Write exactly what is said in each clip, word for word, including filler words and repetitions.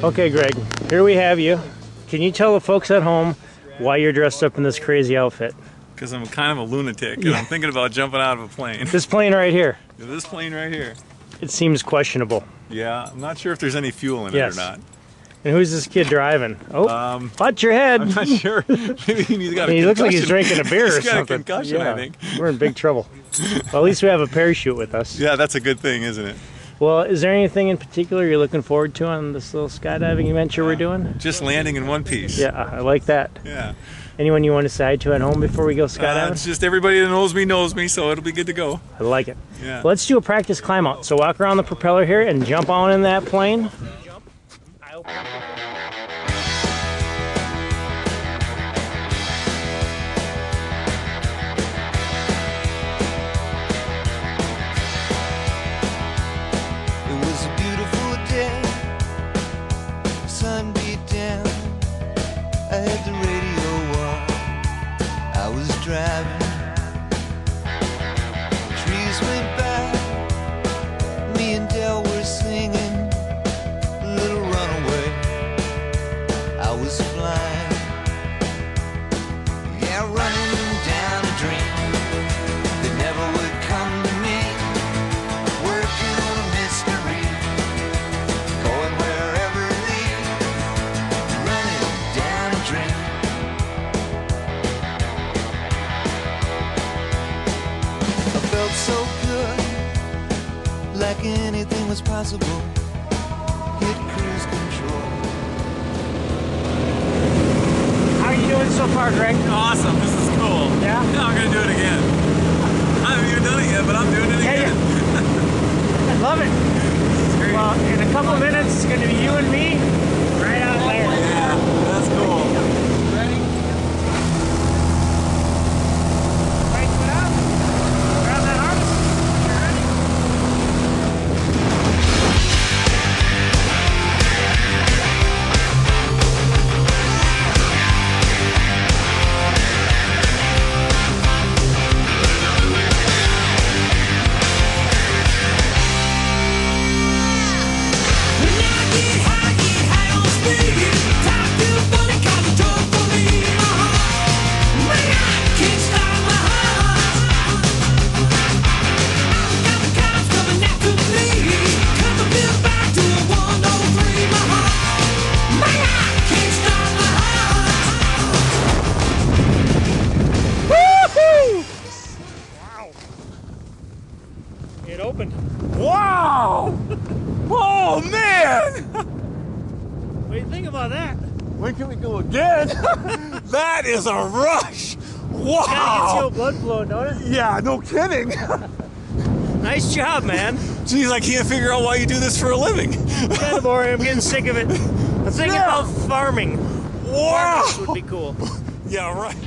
Okay, Greg, here we have you. Can you tell the folks at home why you're dressed up in this crazy outfit? Because I'm kind of a lunatic, and Yeah. I'm thinking about jumping out of a plane. This plane right here, This plane right here. it seems questionable. Yeah, I'm not sure if there's any fuel in Yes. it or not. And who's this kid driving? Oh, Um, watch your head. I'm not sure. Maybe he's got a He looks like he's concussion. drinking a beer or He's got something. a concussion, yeah, I think. We're in big trouble. Well, at least we have a parachute with us. Yeah, that's a good thing, isn't it? Well, is there anything in particular you're looking forward to on this little skydiving adventure we're doing? Just landing in one piece. Yeah, I like that. Yeah. Anyone you want to say hi to at home before we go Uh, skydiving? it's just everybody that knows me knows me, so it'll be good to go. I like it. Yeah. Let's do a practice climb out. So walk around the propeller here and jump on in that plane. It was a beautiful day, sun beat down. I had the radio on, I was driving. Trees went by, me and Del were singing Little Runaway. I was flying, yeah, running down a dream that never would come to me. Working on a mystery, going wherever it leads, running down a dream. I felt so good, like anything was possible. Hit cruise control. How are you doing so far, Greg? Awesome. This is cool. Yeah? Yeah, I'm going to do it again. I haven't even done it yet, but I'm doing it Yeah, again. I love it. This is great. Well, in a couple minutes, it's going to be you and me right out there. Yeah, that's cool. Ready? Right foot up. Grab that harness. You ready? It opened. Wow! Oh, man! What do you think about that? When can we go again? That is a rush! Gotta get Wow! your blood flowing, don't it? Yeah, no kidding. Nice job, man. Geez, I can't figure out why you do this for a living. Kind of boring. I'm getting sick of it. I'm thinking Yeah. about farming. Wow! This would be cool. Yeah, right.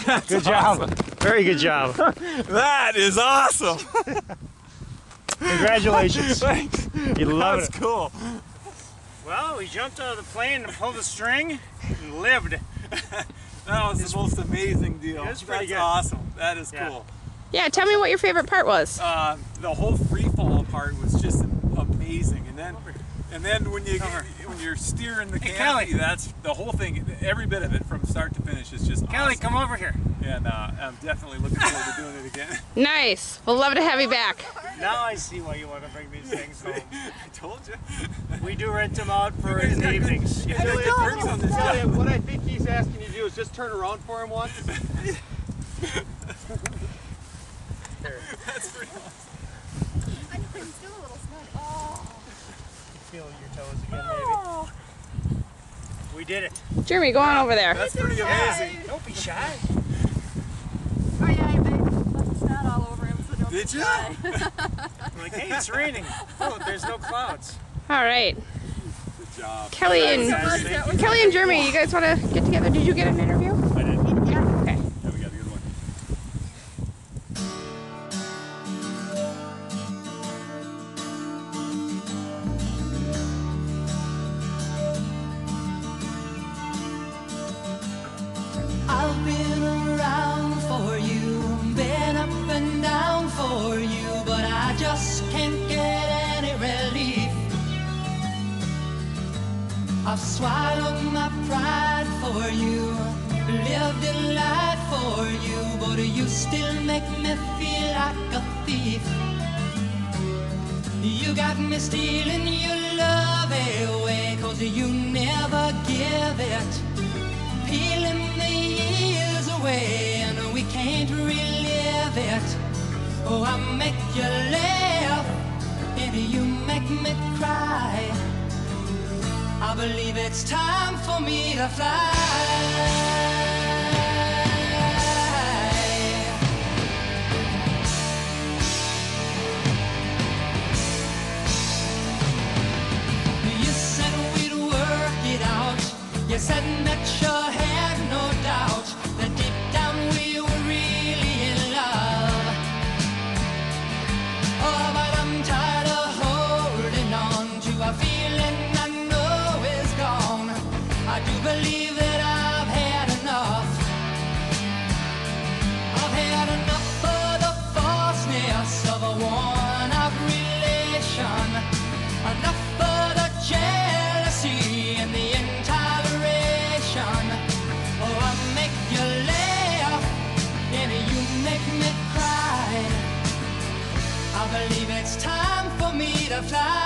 Good job. Awesome. Very good job. That is awesome. Congratulations. Thanks. You love That's it. cool. Well, we jumped out of the plane and pulled the string and lived. That was the most amazing deal. It's pretty That's good. awesome. That is Yeah. cool. Yeah, tell me what your favorite part was. Uh, the whole free fall part was just amazing, and then and then when you when you're steering the Hey, canopy, Kelly. that's the whole thing. Every bit of it from start to finish is just Kelly, awesome. come over here. And uh, I'm definitely looking forward to doing it again. Nice. We'll love to have you back. Now I see why you want to bring these things home. I told you. We do rent them out for guys in the got good- evenings. you guys got good perks on this Elliot, job. what I think he's asking you to do is just turn around for him once. That's pretty awesome. I know, I'm still a little snug. Oh. Feel your toes again, maybe. We did it. Jeremy, go on over there. That's pretty amazing. Don't be shy. Oh yeah, I made left snot all over him, so don't Did be you? shy. I'm like, hey, it's raining. Oh, there's no clouds. All right. Good job. Kelly and Guys, thank you. Kelly and Jeremy, you guys want to get together? Did you get an interview? I did. Yeah. Okay. Yeah, we got a good one. I've been around for you, been up and down for you, but I just can't get any relief. I've swallowed my pride for you, lived in light for you, but you still make me feel like a thief. You got me stealing your love away, 'cause you never give it. Peeling the years away and we can't relive it. Oh, I make you laugh and you make me cry. I believe it's time for me to fly. You said we'd work it out. You said that you had no doubt that deep down we were really in love. Oh, but I'm tired of holding on to a feeling I know is gone. I do believe that I've had enough. I've had enough of the falseness of a worn-out relation. Enough of the jealousy and the intoleration. Oh, I make you laugh and you make me cry. I believe it's time for me to fly.